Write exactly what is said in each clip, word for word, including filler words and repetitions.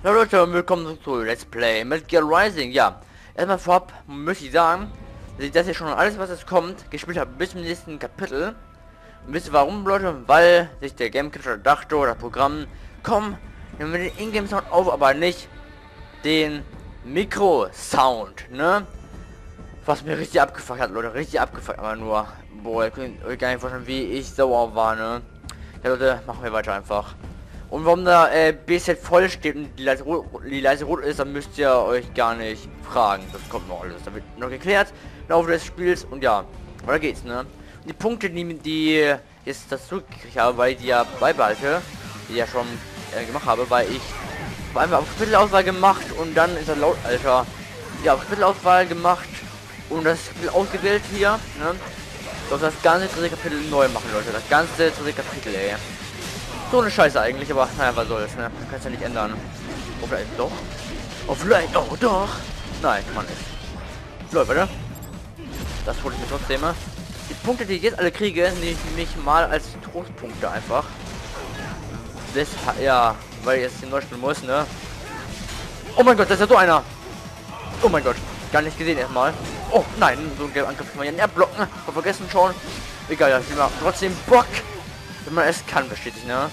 Hallo Leute und willkommen zu Let's Play Metal Gear Rising. Ja, erstmal vorab möchte ich sagen, dass ich das hier schon alles, was jetzt kommt, gespielt habe bis zum nächsten Kapitel. Und wisst ihr warum, Leute? Weil sich der Game Capture dachte, oder das Programm, komm, nehmen wir den Ingame Sound auf, aber nicht den Mikro Sound, ne? Was mir richtig abgefuckt hat, Leute, richtig abgefuckt, aber nur, boah, ihr könnt euch gar nicht vorstellen, wie ich sauer war, ne? Ja, Leute, machen wir weiter einfach. Und warum da äh, B Z voll steht und die leise, rot, die leise rot ist, dann müsst ihr euch gar nicht fragen. Das kommt noch alles. Da wird noch geklärt im Laufe des Spiels und ja, weiter geht's, ne? Und die Punkte, die, die jetzt das zurückgekriegt habe, weil ich die ja beibehalte, die ich ja schon äh, gemacht habe, weil ich war einfach auf Kapitelauswahl gemacht und dann ist er laut, Alter, ja, auf Kapitelauswahl gemacht und das Kapitel ausgewählt hier, ne? Doch das ganze dritte Kapitel neu machen, Leute. Das ganze dritte Kapitel, ey. So eine Scheiße eigentlich, aber naja, was soll's, ne? Kannst ja nicht ändern. Oh, vielleicht doch. Oh, vielleicht auch doch. Nein, kann man nicht. Leute, warte. Das hole ich mir trotzdem. Die Punkte, die ich jetzt alle kriege, nehme ich mich mal als Trostpunkte einfach. Das, ja, weil ich jetzt den neu spielen muss, ne? Oh mein Gott, das ist ja so einer. Oh mein Gott, gar nicht gesehen erstmal. Oh nein, so ein gelber Angriff kann man ja nicht blocken. Hab vergessen schon. Egal, ja, ich will mal trotzdem Bock. Wenn man es kann, versteht sich, ne?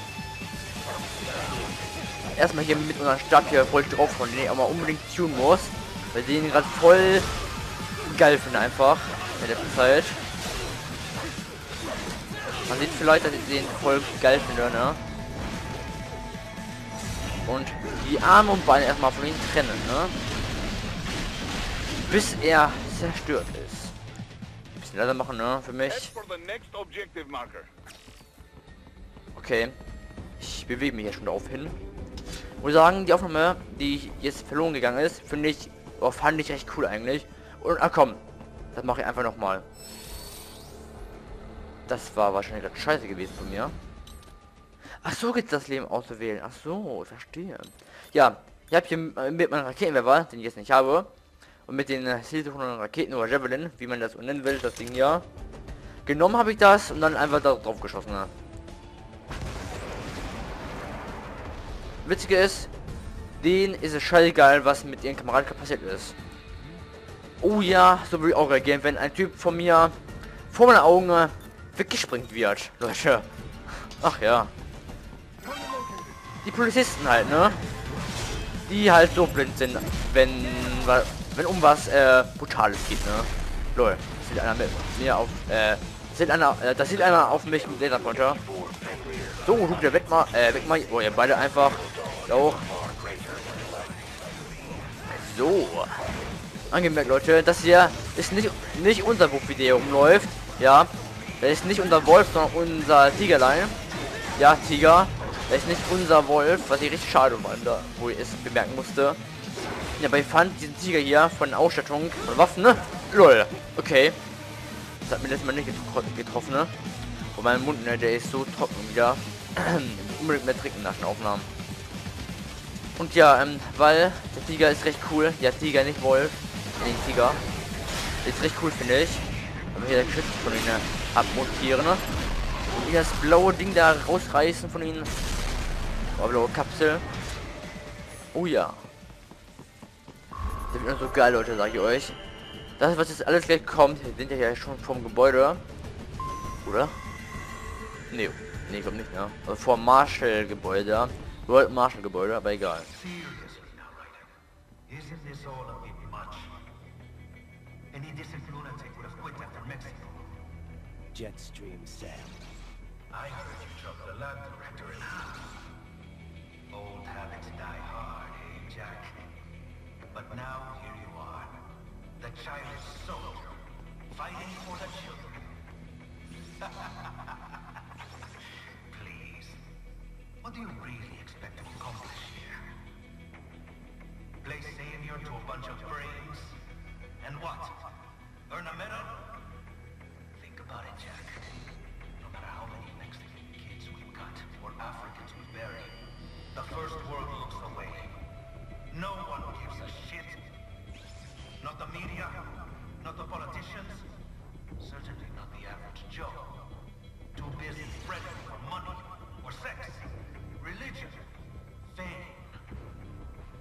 Erstmal hier mit unserem Stab hier voll drauf, von den ich auch mal unbedingt tun muss. Weil sie ihn gerade voll geil finden einfach. In der Zeit. Man sieht vielleicht, dass ich den voll geil finde, ne? Und die Arme und Beine erstmal von ihm trennen, ne? Bis er zerstört ist. Ein bisschen leiser machen, ne? Für mich. Okay. Ich bewege mich ja schon darauf hin. Muss sagen, die Aufnahme, die jetzt verloren gegangen ist, finde ich, oh, fand ich recht cool eigentlich. Und ah komm, das mache ich einfach noch mal. Das war wahrscheinlich das Scheiße gewesen von mir. Ach so, geht das Leben auszuwählen. Ach so, ich verstehe. Ja, ich habe hier mit meinem Raketenwerfer, den ich jetzt nicht habe, und mit den sicherhundert Raketen oder Javelin, wie man das nennen will, das Ding hier, genommen habe ich das und dann einfach da drauf geschossen. Ne? Witzige ist, denen ist es scheißegal, was mit ihren Kameraden passiert ist. Oh ja, so würde ich auch reagieren, wenn ein Typ von mir vor meinen Augen weggespringt wird, Leute. Ach ja. Die Polizisten halt, ne? Die halt so blind sind, wenn wenn um was äh, Brutales geht, ne? Lol, das sieht einer mit mir auf, äh, das sieht einer, äh, das sieht einer auf mich mit Laserpointer. So, guckt der weg mal, äh, weg mal, oh ja, beide einfach, auch. So. Angemerkt, Leute, das hier ist nicht, nicht unser Buchvideo umläuft, ja. Das ist nicht unser Wolf, sondern unser Tigerlein. Ja, Tiger. Das ist nicht unser Wolf, was ich richtig schade fand, wo ich es bemerken musste. Ja, aber ich fand diesen Tiger hier von Ausstattung und Waffen, ne? Lol. Okay. Das hat mir letztes Mal nicht getro getroffen, ne? Und mein Mund, ne, der ist so trocken wieder. Unbedingt mehr trinken nach den Aufnahmen. Und ja, ähm, weil der Tiger ist recht cool. Ja, Tiger, nicht Wolf. Den Tiger. Ist recht cool, finde ich. Aber hier der Geschütz von ihnen abmontieren, ne? Und hier das blaue Ding da rausreißen von ihnen. Oh, blaue Kapsel. Oh ja. Das wird so geil, Leute, sage ich euch. Das, was jetzt alles gleich kommt, sind ja hier schon vom Gebäude. Oder? Nee, nee, kommt nicht, ne? Also vom Marshall-Gebäude. World Marshall-Gebäude, aber egal. Jetstream Sam. I heard you dropped the lab director in half. Old habits die hard, eh, Jack? But now here you are, the child's soldier, fighting for the children. Please, what do you really expect to accomplish here? Play savior to a bunch of brains? And what? Earn a medal? Think about it, Jack. No matter how many Mexican kids we've got, or Africans we bury, the first world looks away. No one gives a shit. Not the media, not the politicians, certainly not the average Joe. Too busy fretting for money, or sex, religion, fame.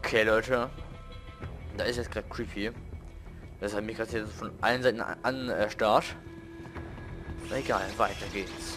Okay, Leute. Da ist jetzt gerade creepy. Das hat mich gerade hier von allen Seiten an äh, starrt. Egal, weiter geht's.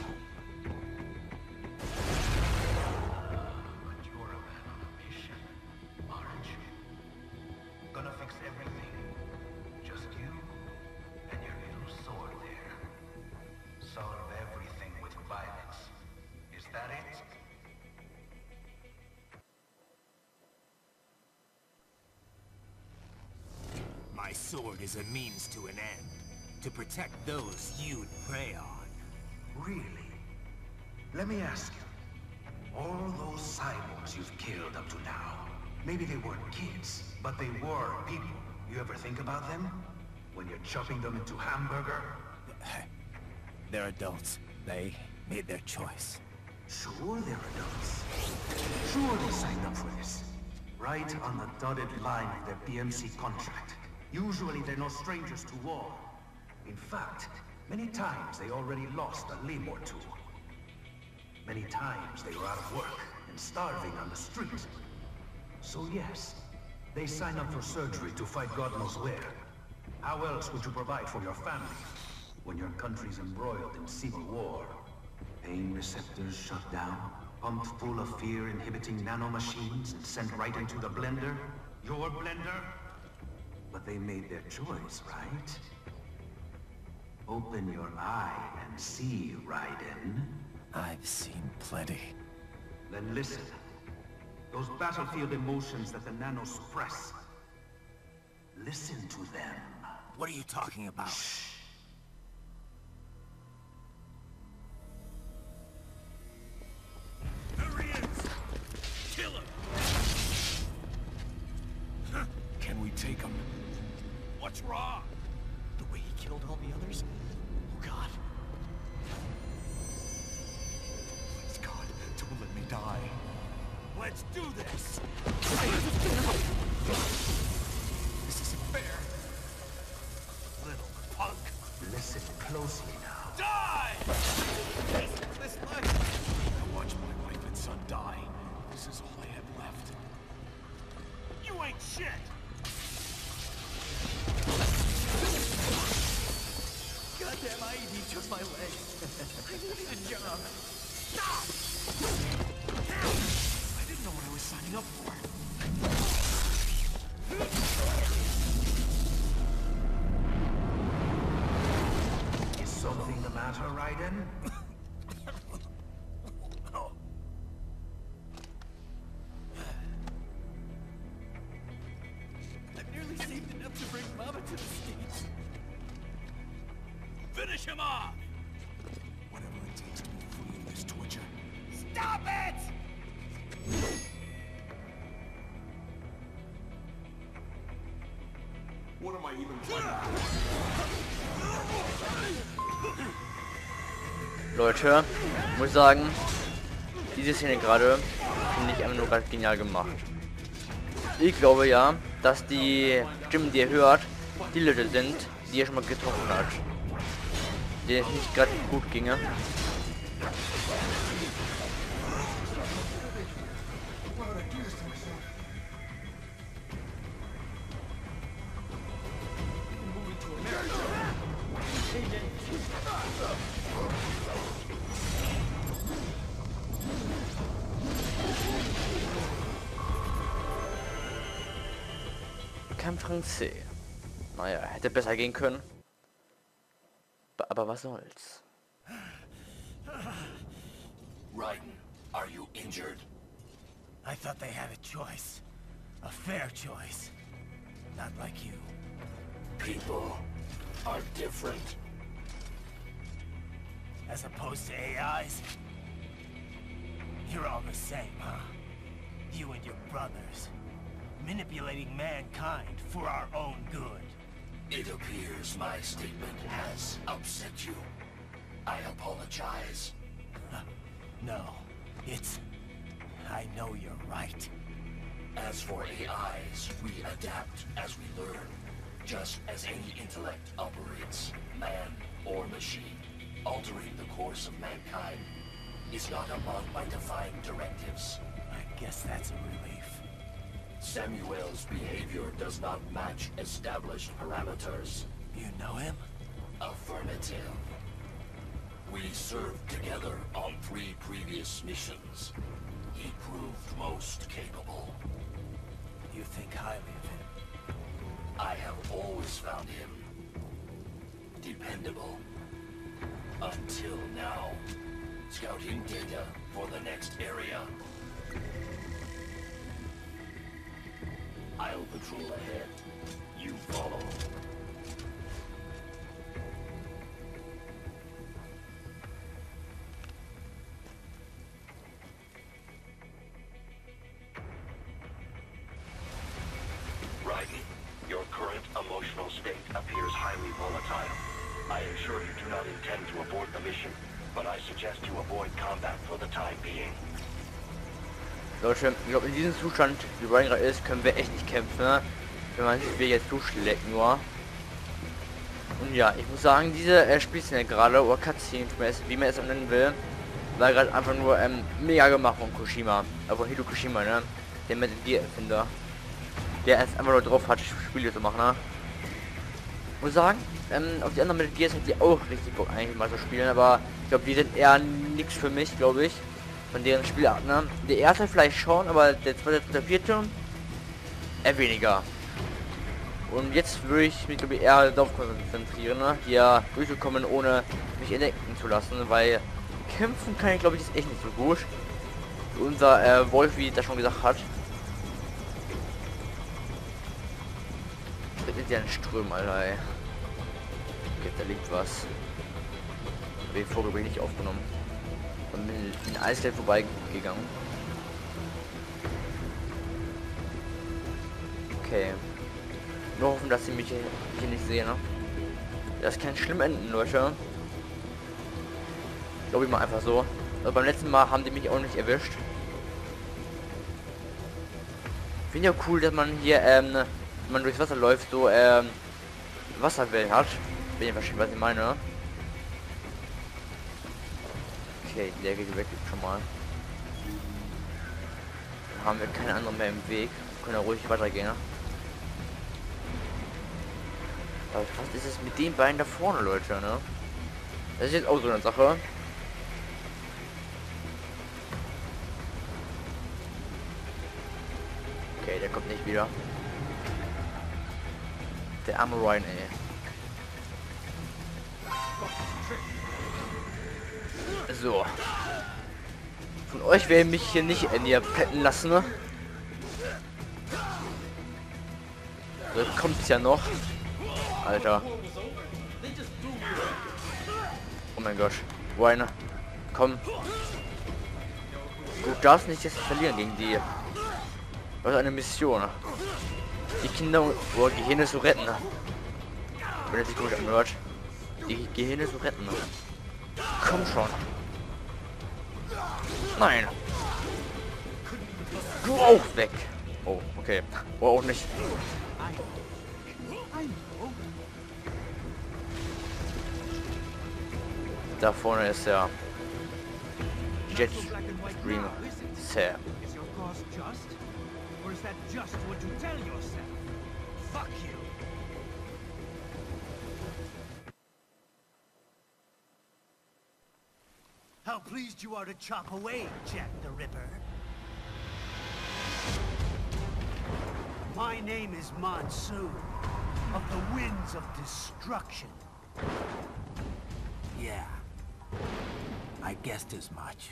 My sword is a means to an end, to protect those you'd prey on. Really? Let me ask you, all those cyborgs you've killed up to now, maybe they weren't kids, but they were people. You ever think about them? When you're chopping them into hamburger? They're adults. They made their choice. Sure they're adults. Sure they signed up for this. Right on the dotted line of their B M C contract. Usually they're no strangers to war. In fact, many times they already lost a limb or two. Many times they were out of work and starving on the street. So yes, they sign up for surgery to fight God knows where. How else would you provide for your family when your country's embroiled in civil war? Pain receptors shut down, pumped full of fear-inhibiting nanomachines and sent right into the blender? Your blender? But they made their choice, right? Open your eye and see, Raiden. I've seen plenty. Then listen. Those battlefield emotions that the nanos suppress. Listen to them. What are you talking about? Shh. There he is! Kill him! Can we take him? What's wrong? The way he killed all the others? Oh God. Please God, don't let me die. Let's do this! This isn't fair. Little punk. Listen closely now. Die! This, this life. I watched my wife and son die. This is all I had left. You ain't shit! Goddamn I E D took my leg. I needed a job. Stop! I didn't know what I was signing up for. Is something the matter, Raiden? No. I've nearly saved enough to bring Mama to the States. Finish him off! Whatever it takes to be free of this torture. Stop it! What am I even playing? Leute, muss sagen, diese Szene gerade finde ich einfach nur gerade genial gemacht. Ich glaube ja, dass die Stimmen, die ihr hört, die Leute sind, die er schon mal getroffen hat. Denen es nicht gerade gut ginge. Kein Französisch. Naja, hätte besser gehen können. Aber was soll's? Raiden, are you injured? I thought they had a choice. A fair choice. Not like you. People are different. As opposed to A Is? You're all the same, huh? You and your brothers. Manipulating mankind for our own good. It appears my statement has upset you. I apologize. No, it's... I know you're right. As for A Is, we adapt as we learn. Just as any intellect operates, man or machine, altering the course of mankind is not among my defined directives. I guess that's a relief. Samuel's behavior does not match established parameters. You know him? Affirmative. We served together on three previous missions. He proved most capable. You think highly of him? I have always found him dependable. Until now. Scouting data for the next area. I'll patrol ahead. You follow. Raiden, your current emotional state appears highly volatile. I am sure you do not intend to abort the mission, but I suggest you avoid combat for the time being. Leute, ich glaube in diesem Zustand, wie Raiden gerade ist, können wir echt nicht kämpfen, ne? Wenn man sich wir jetzt zuschlägt nur. Und ja, ich muss sagen, diese äh, Spielszene gerade, oder Cutscene, wie man es auch nennen will, war gerade einfach nur ähm, mega gemacht von Kojima. Aber Hideo Kojima, ne? Der Metal Gear Erfinder. Der es einfach nur drauf hat, Spiele zu machen, ne? Ich muss sagen, ähm, auf die anderen Metal Gears hätte ich auch richtig Bock eigentlich mal zu spielen, aber ich glaube, die sind eher nichts für mich, glaube ich. Von deren Spielart, ne? Der erste vielleicht schon, aber der zweite, der vierte eher weniger. Und jetzt würde ich mich, glaube ich, eher darauf konzentrieren, ne? Hier durchzukommen, ohne mich entdecken zu lassen, weil kämpfen kann ich, glaube ich, ist echt nicht so gut. Wie unser äh, Wolf, wie das schon gesagt hat. Das ist ja ein Ström, Alter, ey. Okay, da liegt was. Den Vogel bin ich nicht aufgenommen. Und bin in den Eisgeld vorbeigegangen. Okay. Nur hoffen, dass sie mich hier, hier nicht sehen, ne? Das kann schlimm enden, Leute. Glaube ich mal einfach so. Aber beim letzten Mal haben die mich auch nicht erwischt. Finde ja cool, dass man hier, ähm, wenn man durchs Wasser läuft, so, ähm, Wasserwellen hat. Wenn ihr versteht, was ich meine. Okay, der geht weg schon mal. Dann haben wir keine anderen mehr im Weg. Wir können ja ruhig weitergehen. Ne? Aber was ist es mit den beiden da vorne, Leute, ne? Das ist jetzt auch so eine Sache. Okay, der kommt nicht wieder. Der arme Ryan, ey. So. Von euch werde ich mich hier nicht in ihr petten lassen, ne? So, kommt's ja noch. Alter. Oh mein Gott. Ryan, komm. Du darfst nicht jetzt verlieren gegen die. Was eine Mission. Die Kinder oder Gehirne zu retten. Wenn es sich gut anhört. Die Gehirne zu retten. Komm schon. Nein. Du auch weg. Oh, okay. Oh, auch nicht. Da vorne ist der Jetstream Sir. How pleased you are to chop away, Jack the Ripper. My name is Monsoon, of the Winds of Destruction. Yeah, I guessed as much.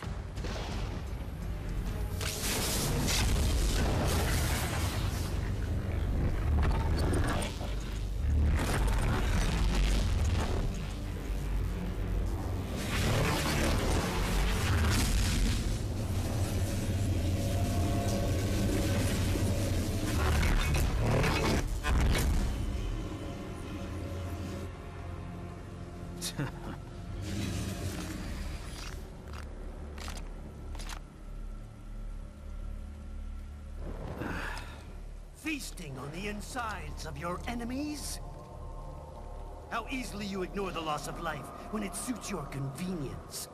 Feasting on the insides of your enemies? How easily you ignore the loss of life when it suits your convenience.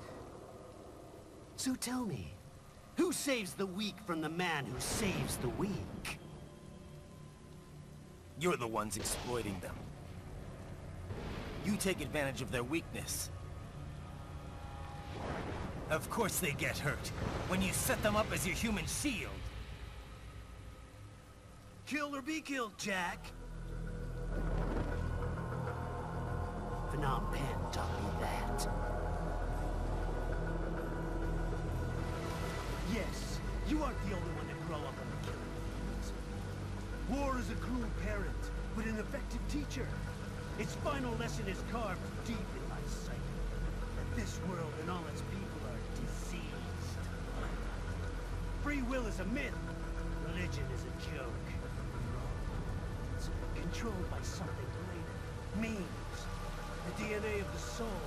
So tell me, who saves the weak from the man who saves the weak? You're the ones exploiting them. You take advantage of their weakness. Of course they get hurt, when you set them up as your human shield. Kill or be killed, Jack. Phnom Penh taught me that. Yes, you aren't the only one to grow up on the killing fields. War is a cruel parent, but an effective teacher. Its final lesson is carved deep in my psyche. That this world and all its people are diseased. Free will is a myth. Religion is a joke. It's controlled by something greater. Memes. The D N A of the soul.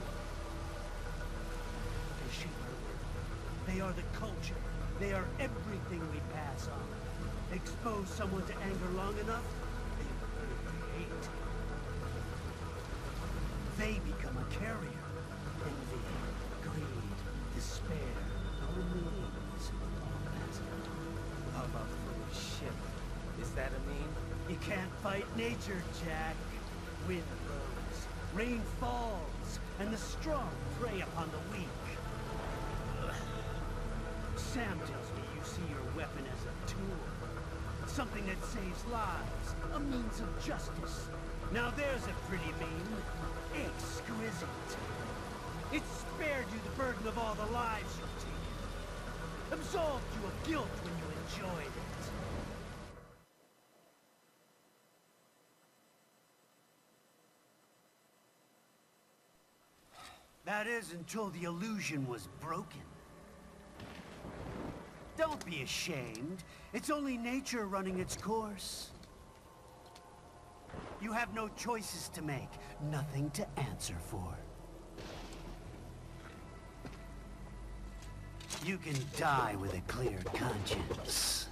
They shape our world. They are the culture. They are everything we pass on. Expose someone to anger long enough, they learn to hate. They become a carrier. Envy, greed, despair, loneliness, all that's gone. How about full of shit? Is that a meme? You can't fight nature, Jack. Wind blows, rain falls, and the strong prey upon the weak. Sam tells me you see your weapon as a tool. Something that saves lives. A means of justice. Now there's a pretty meme. Exquisite. It spared you the burden of all the lives you've taken. Absolved you of guilt when you enjoyed it. That is until the illusion was broken. Don't be ashamed. It's only nature running its course. You have no choices to make, nothing to answer for. You can die with a clear conscience.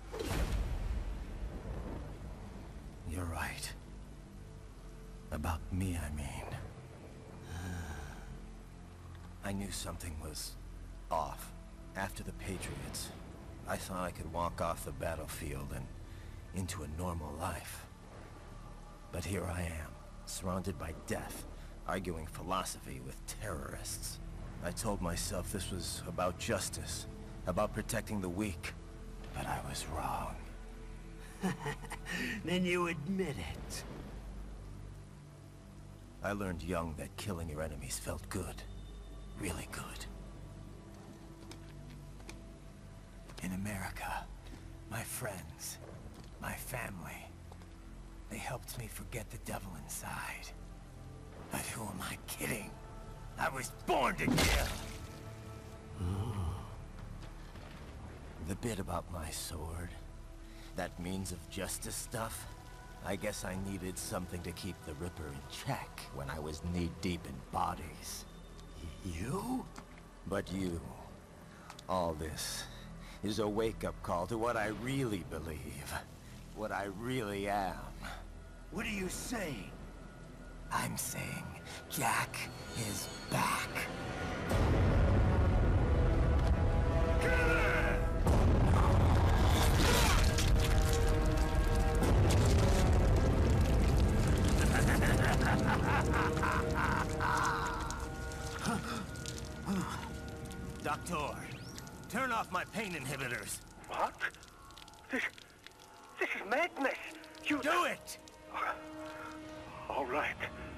You're right. About me, I mean. I knew something was off. After the Patriots, I thought I could walk off the battlefield and into a normal life. But here I am, surrounded by death, arguing philosophy with terrorists. I told myself this was about justice, about protecting the weak. But I was wrong. Then you admit it. I learned young that killing your enemies felt good. Really good. In America, my friends, my family, they helped me forget the devil inside. But who am I kidding? I was born to kill! The bit about my sword, that means of justice stuff, I guess I needed something to keep the Ripper in check when I was knee-deep in bodies. You? But you, all this, is a wake-up call to what I really believe. What I really am. What are you saying? I'm saying Jack is back. Doctor, turn off my pain inhibitors. What? This... this is madness! You... Do it! All right.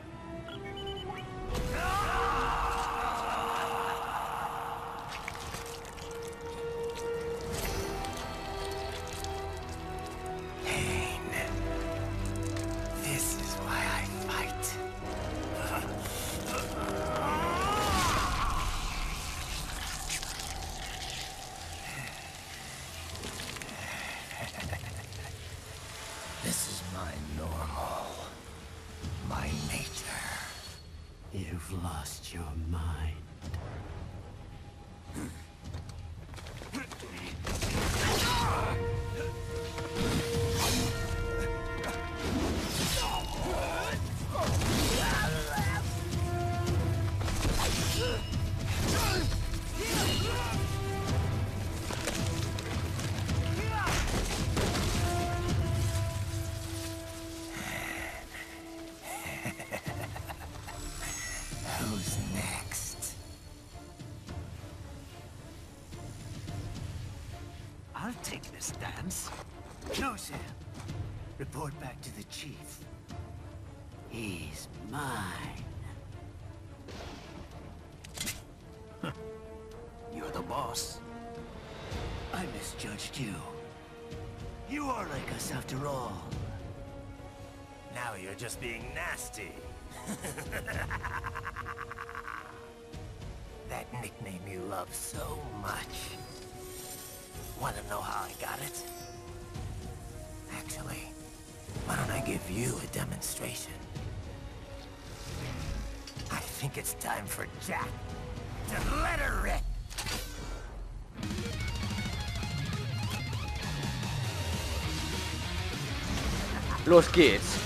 Pain. This is why I fight. This is my normal. My nature. You've lost your mind. I'll take this dance. No, Sam. Report back to the chief. He's mine. You're the boss. I misjudged you. You are like us after all. Now you're just being nasty. That nickname you love so much. Want to know how I got it? Actually, why don't I give you a demonstration? I think it's time for Jack to let her rip. Los geht's.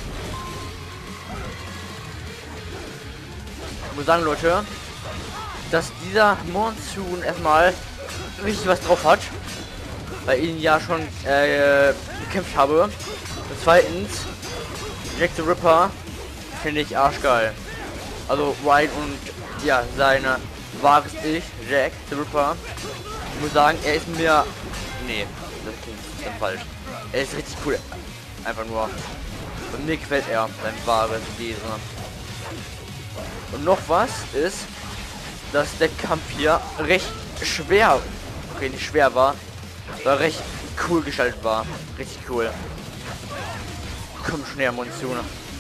Ich muss sagen, Leute, dass dieser Monsoon erstmal richtig was drauf hat, weil ich ihn ja schon äh, gekämpft habe. Und zweitens, Jack the Ripper finde ich arschgeil. Also Ryan und ja, seine wahres Ich, Jack the Ripper. Ich muss sagen, er ist mir... Nee, das klingt dann falsch. Er ist richtig cool. Einfach nur. Und mir gefällt er, sein wahres Wesen. Und noch was ist, dass der Kampf hier recht schwer, okay, nicht schwer war, war recht cool gestaltet war. Richtig cool. Komm schon her, Monsoon.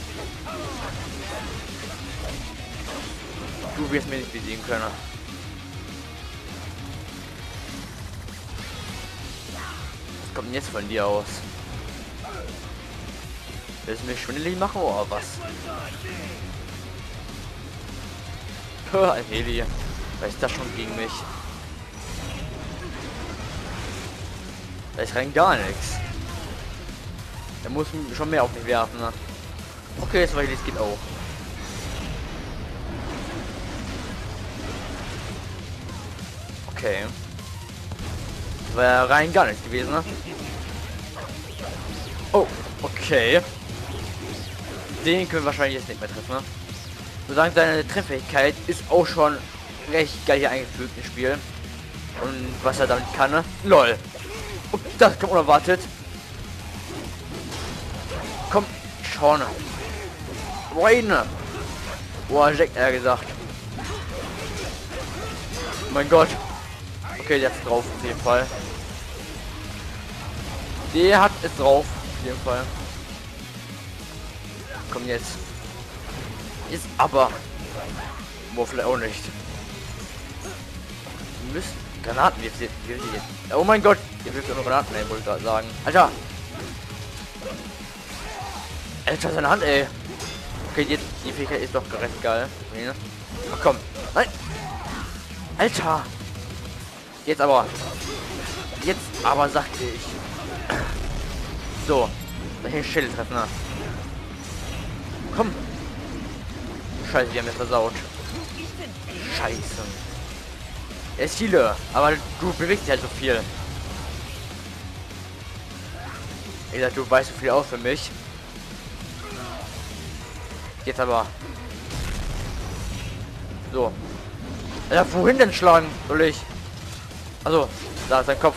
Du wirst mir nicht besiegen können. Was kommt denn jetzt von dir aus? Willst du mich schwindelig machen oder was? Ein Heli. Was ist das schon gegen mich? Da ist rein gar nichts. Er muss schon mehr auf mich werfen, ne? Okay, das Helis geht auch. Okay. Das war ja rein gar nichts gewesen, ne? Oh, okay. Den können wir wahrscheinlich jetzt nicht mehr treffen, ne? So sagen, seine Trefffähigkeit ist auch schon recht geil hier eingefügt im Spiel. Und was er damit kann, ne? LOL. Und das kommt unerwartet. Komm, schon. Reine. Boah, Jack, er gesagt. Oh mein Gott. Okay, der ist drauf auf jeden Fall. Der hat es drauf auf jeden Fall. Komm jetzt. Ist aber. Boah, vielleicht auch nicht. Wir müssen Granaten wirft jetzt. Oh mein Gott, ihr wirft nur Granaten, ey, wollte ich gerade sagen. Alter. Alter, seine Hand, ey. Okay, jetzt die Fähigkeit ist doch recht geil. Ach komm. Nein. Alter. Jetzt aber. Jetzt aber, sagte ich. So. Welche Schild treffen, ne? Komm. Scheiße, die haben mir versaut. Scheiße. Er ist viele, aber du bewegst dich halt so viel. Ich sag, du weißt so viel aus für mich. Jetzt aber. So. Ja, wohin denn schlagen soll ich? Also, da ist sein Kopf.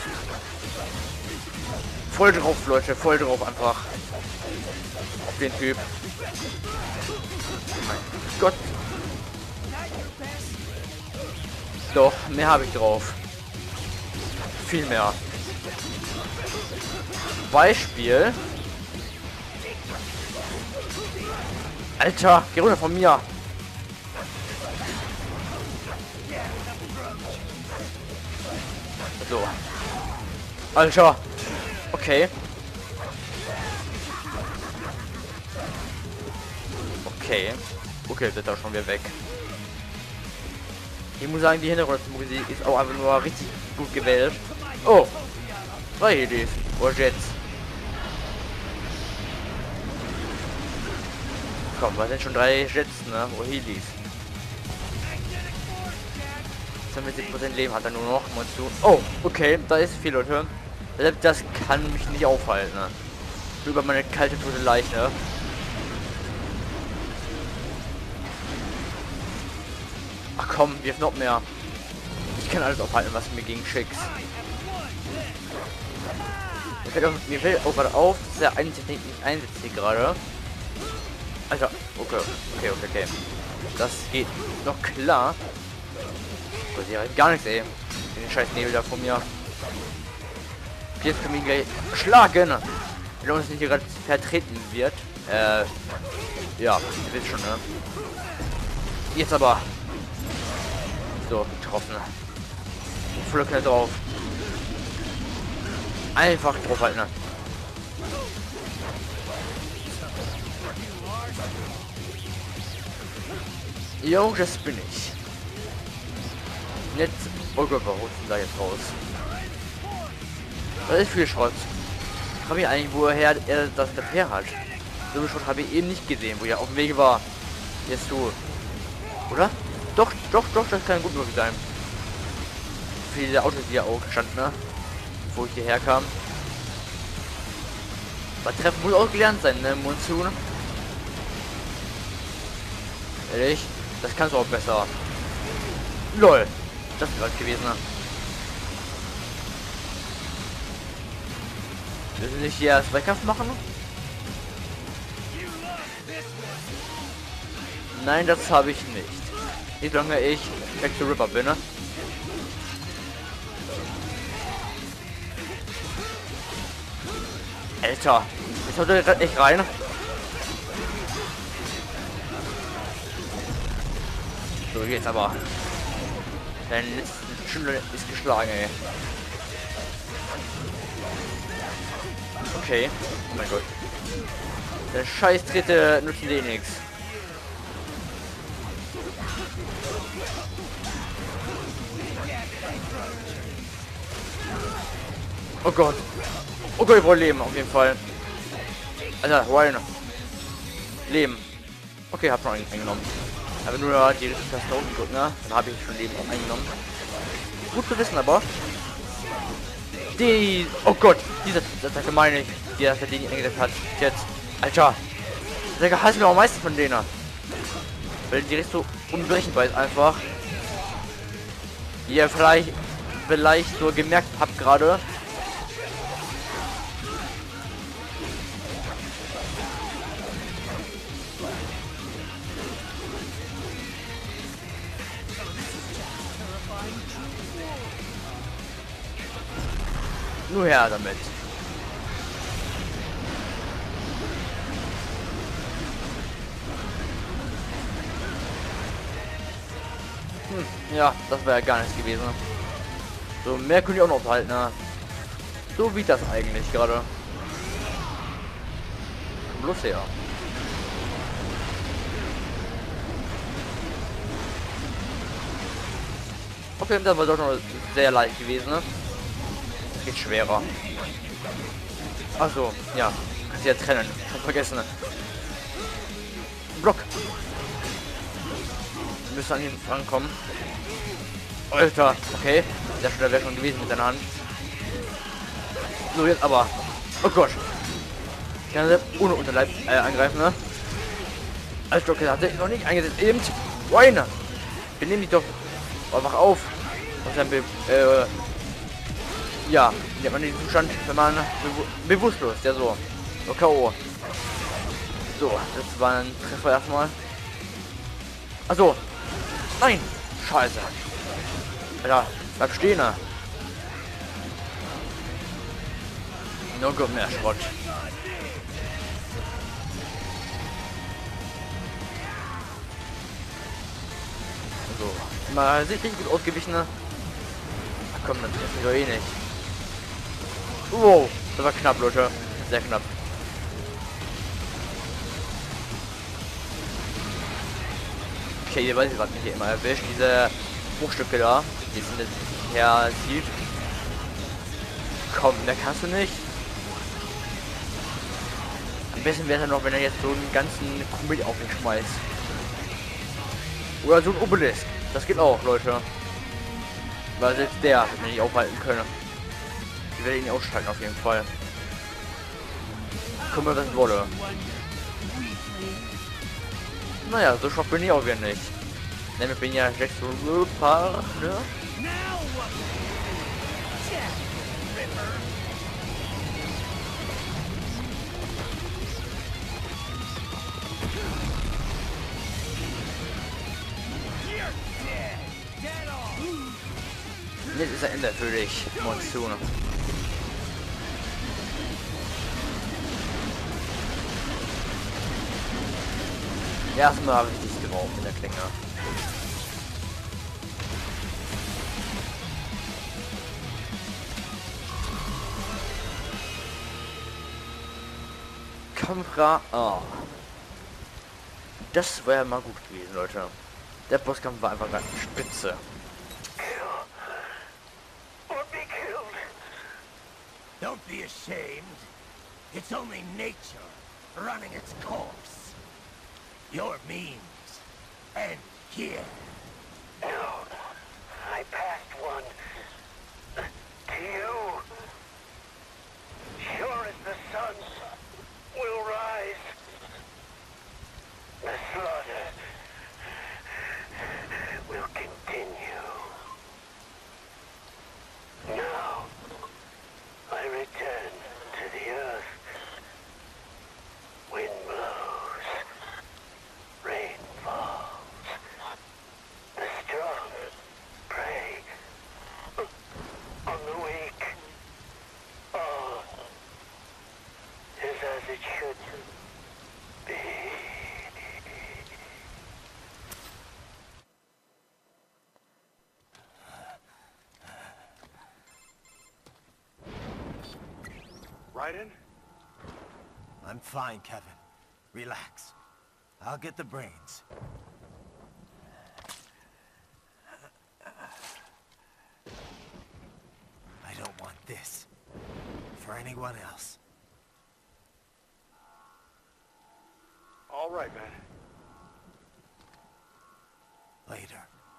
Voll drauf, Leute, voll drauf einfach. Auf den Typ. Mein Gott. Doch, mehr habe ich drauf. Viel mehr. Beispiel. Alter, geh runter von mir. So. Alter. Okay. Okay. Okay, das ist auch schon wieder weg. Ich muss sagen, die Hintergrundmusik ist auch einfach nur richtig gut gewählt. Oh. Zwei Helis. Oder Jets. Komm, was sind schon drei Jets, ne? Oder Helis. siebzig Prozent Leben hat er nur noch. Monsoon. Oh, okay, da ist viel, Leute. Das kann mich nicht aufhalten, ne? Über meine kalte tote Leiche. Ach komm, wirf noch mehr. Ich kann alles aufhalten, was du mir gegen schickst. fällt auch, mir fällt auch gerade auf, dass er eine Technik nicht einsetzt hier gerade. Alter, okay, okay, okay, okay. Das geht noch klar. Das ist halt gar nichts, ey. Den scheiß Nebel da von mir. Jetzt können wir ihn gleich schlagen. Wenn er uns nicht hier gerade vertreten wird. Äh, ja, ihr wisst schon, ne? Jetzt aber. So, getroffen. Volle Knall drauf. Einfach drauf halten, ne? Jo, das bin ich. Jetzt. Oh Gott, warum ist denn da jetzt raus? Das ist viel Schrott. Habe ich eigentlich, woher er das her hat? So viel Schrott habe ich eben nicht gesehen, wo er auf dem Weg war. Jetzt so. Oder? Doch, doch, doch, das kann gut möglich sein. Viele Autos, die ja auch standen, ne? Wo ich hierher kam. Das Treffen muss auch gelernt sein, ne? Monsun. Ehrlich? Das kannst du auch besser. Lol. Das ist gerade gewesen, ne? Müssen nicht hier erst Wettkampf machen? Nein, das habe ich nicht. Nicht lange ich Jack the Ripper bin, ne? Alter, jetzt haut er gerade echt rein. So, jetzt aber. Dein letzte Stunde ist geschlagen, ey. Okay. Oh mein Gott. Der scheiß Tritte nutzen die nichts. Oh Gott. Oh Gott, ich brauche Leben auf jeden Fall. Alter, Ryan. Leben. Okay, hab schon eingenommen. Aber nur die Taste gedrückt, ne? Dann habe ich schon Leben auch eingenommen. Gut zu wissen, aber. Die. Oh Gott, diese Attacke meine ich, die er den eingesetzt hat. Jetzt. Alter. Der hasst mir am meisten von denen. Weil die direkt so unberechenbar ist einfach. Wie ihr vielleicht, vielleicht so gemerkt habt gerade. Nur her damit. Hm, ja, das wäre ja gar nichts gewesen. So, mehr können ich auch noch halten, ne? So wie das eigentlich gerade. Bloß her. Okay, das war doch noch sehr leicht gewesen, ne? Geht schwerer. Also, ja, kannst du ja trennen. Schon vergessen. Block. Wir müssen an ihn rankommen. Alter, okay. Der Stelle wäre schon gewesen mit seiner Hand. So, jetzt aber. Oh Gott. Ich kann selbst ohne Unterleib äh, angreifen, ne? Also, okay, hat er noch nicht eingesetzt. Eben. Weine. Benimm dich doch einfach auf. Und dann, äh, ja, nennt man den Zustand, wenn man bewu bewusstlos, ja so. So K O. So, das war ein Treffer erstmal. Also. Nein! Scheiße. Alter, bleib stehen. No gut mehr Schrott. So. Mal sieht richtig gut ausgewichen. Ach komm, dann treffen wir doch eh nicht. Wow, das war knapp, Leute. Sehr knapp. Okay, ihr weiß nicht, was mich hier immer erwischt. Diese Bruchstücke da, die sind jetzt her sieht. Komm, da kannst du nicht. Am besten wäre es ja noch, wenn er jetzt so einen ganzen Kumpel auf mich schmeißt. Oder so ein Obelisk. Das geht auch, Leute. Weil selbst der wird mich nicht aufhalten können. Ich werde ihn ausschalten auf jeden Fall. Guck mal, was wolle. Naja, so schwach bin ich auch wieder nicht. Nämlich bin ja Jack the Ripper, ne? ist ein Ende für dich, Monsun. Erstmal habe ich dich gebraucht in der Klinge. Kampfra. Oh. Das wäre mal gut gewesen, Leute. Der Bosskampf war einfach ganz spitze. Don't be ashamed. It's only nature running its course. Your means end here. No, I passed one to you. Sure as the sun will rise, the slaughter will continue. Now, I return to the earth. Wind blows, rain falls. The strong prey on the weak. All is as it should be. Raiden? I'm fine, Kevin. Relax. I'll get the brains. I don't want this for anyone else. All right, man. Later.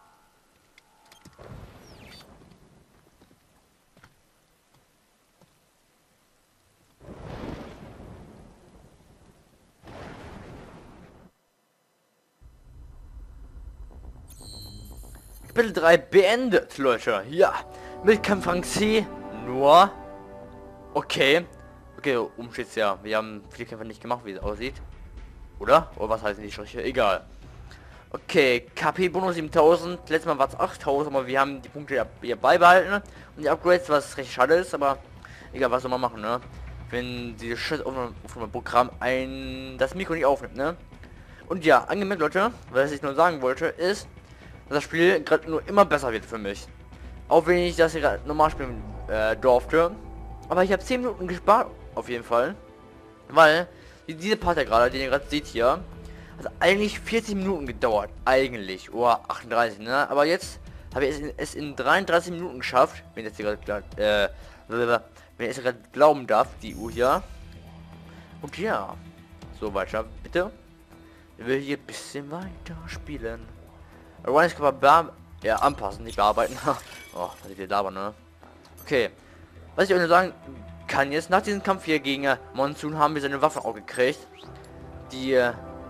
Kapitel drei beendet, Leute. Ja, mit Kampf C nur. Okay. Okay, oben steht's ja. Wir haben viele Kämpfe nicht gemacht, wie es aussieht. Oder? Oder was heißen die Striche? Egal. Okay, K P-Bonus siebentausend. Letztes Mal war es achttausend, aber wir haben die Punkte ja, ja beibehalten. Und die Upgrades, was recht schade ist, aber egal, was soll man machen, ne? Wenn dieses Scheiß auf dem Programm ein das Mikro nicht aufnimmt, ne? Und ja, angemerkt, Leute, was ich nur sagen wollte, ist, dass das Spiel gerade nur immer besser wird für mich. Auch wenn ich das hier gerade normal spielen äh, durfte. Aber ich habe zehn Minuten gespart, auf jeden Fall. Weil diese Part gerade, den ihr gerade seht hier, hat eigentlich vierzig Minuten gedauert. Eigentlich. Oder oh, achtunddreißig, ne? Aber jetzt habe ich es in, es in dreiunddreißig Minuten geschafft. Wenn ich jetzt gerade äh, wenn ich es gerade glauben darf, die Uhr hier. Und ja. So weiter, bitte. Ich will hier ein bisschen weiter spielen. Ryan kann man ja, anpassen, nicht bearbeiten. Oh, was ich hier labern, ne? Okay. Was ich euch nur sagen kann jetzt, nach diesem Kampf hier gegen äh, Monsun haben wir seine Waffe auch gekriegt. Die, äh,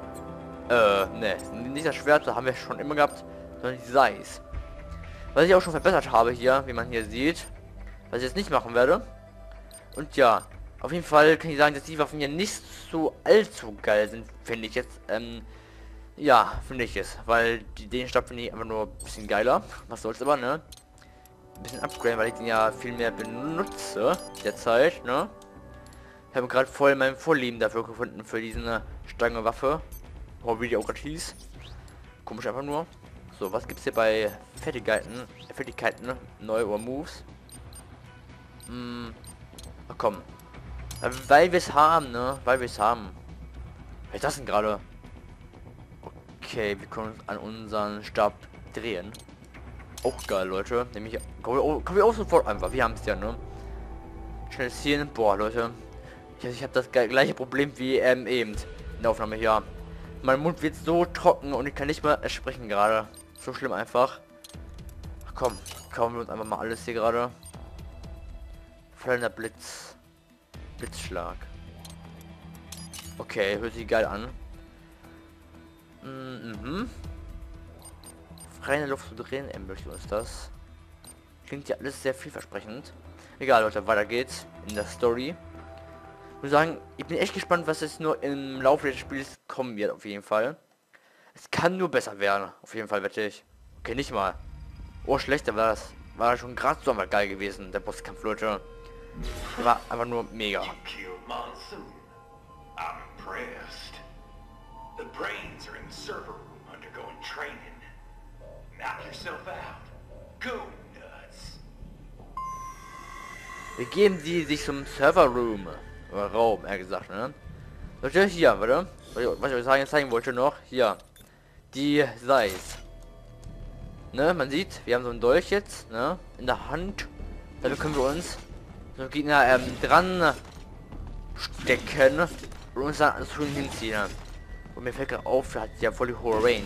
äh, ne, nicht das Schwert, das haben wir schon immer gehabt, sondern die Seis. Was ich auch schon verbessert habe hier, wie man hier sieht. Was ich jetzt nicht machen werde. Und ja, auf jeden Fall kann ich sagen, dass die Waffen hier nicht so allzu geil sind, finde ich jetzt, ähm, ja, finde ich es, weil die, den Stab finde ich einfach nur ein bisschen geiler. Was soll's aber, ne? Ein bisschen upgraden, weil ich den ja viel mehr benutze derzeit, ne? Ich habe gerade voll mein Vorlieben dafür gefunden für diese Stange Waffe. Oh, wie die auch gerade hieß. Komisch einfach nur. So, was gibt's hier bei Fertigkeiten? Fertigkeiten, ne? Neu oder Moves? Hm. Ach komm. Weil wir es haben, ne? Weil wir es haben. Was ist das denn gerade? Okay, wir können uns an unseren Stab drehen. Auch geil, Leute. Nämlich kommen wir, auch, kommen wir auch sofort einfach. Wir haben es ja, ne? Schnell ziehen. Boah, Leute. Ich, ich habe das gleiche Problem wie ähm, eben in der Aufnahme hier. Mein Mund wird so trocken und ich kann nicht mal sprechen gerade. So schlimm einfach. Ach komm, kaufen wir uns einfach mal alles hier gerade. Fallender Blitz. Blitzschlag. Okay, hört sich geil an. Mhm. Frei in der Luft zu drehen, Embelchen ist das. Klingt ja alles sehr vielversprechend. Egal, Leute, weiter geht's in der Story. Ich muss sagen, ich bin echt gespannt, was jetzt nur im Laufe des Spiels kommen wird, auf jeden Fall. Es kann nur besser werden, auf jeden Fall, wette ich. Okay, nicht mal. Oh, schlechter war das. war schon gerade so einmal geil gewesen, der Bosskampf, Leute. Der war einfach nur mega. You killed Monsoon. I'm impressed. The brains are in the server room undergoing training. Knock yourself out. Go nuts. Wir geben die sich zum Server Room. Oder Raum, eher gesagt, ne? Leute, hier, warte. Was ich euch sagen, zeigen wollte noch. Hier. Die Seis. Ne, man sieht, wir haben so einen Dolch jetzt, ne? In der Hand. Damit können wir uns so Gegner ähm, dran stecken und uns dann alles schön hinziehen. Und mir fällt gerade auf, er hat ja voll die hohe Range.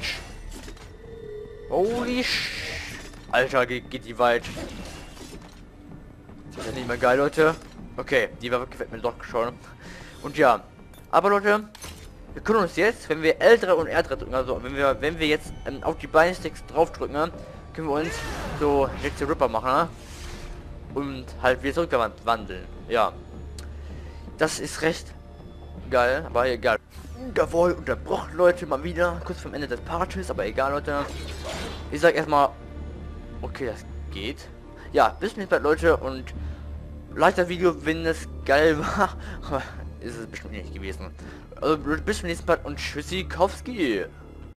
Holy sh... Alter, geht, geht die weit. Das ist ja nicht mehr geil, Leute. Okay, die war gefällt mir doch schon. Und ja, aber Leute, wir können uns jetzt, wenn wir L drei und R drei drücken, also wenn wir wenn wir jetzt ähm, auf die Beinsticks drauf drücken, können wir uns so Jack the Ripper machen, ne? Und halt wieder zurückwandeln. Ja, das ist recht geil, aber egal. Jawohl, unterbrochen, Leute, mal wieder kurz vom Ende des Partes, aber egal, Leute. Ich sag erstmal, okay, das geht. Ja, bis zum nächsten Mal, Leute, und like das Video, wenn es geil war, aber ist es bestimmt nicht gewesen. Also bis zum nächsten Mal und tschüssikowski.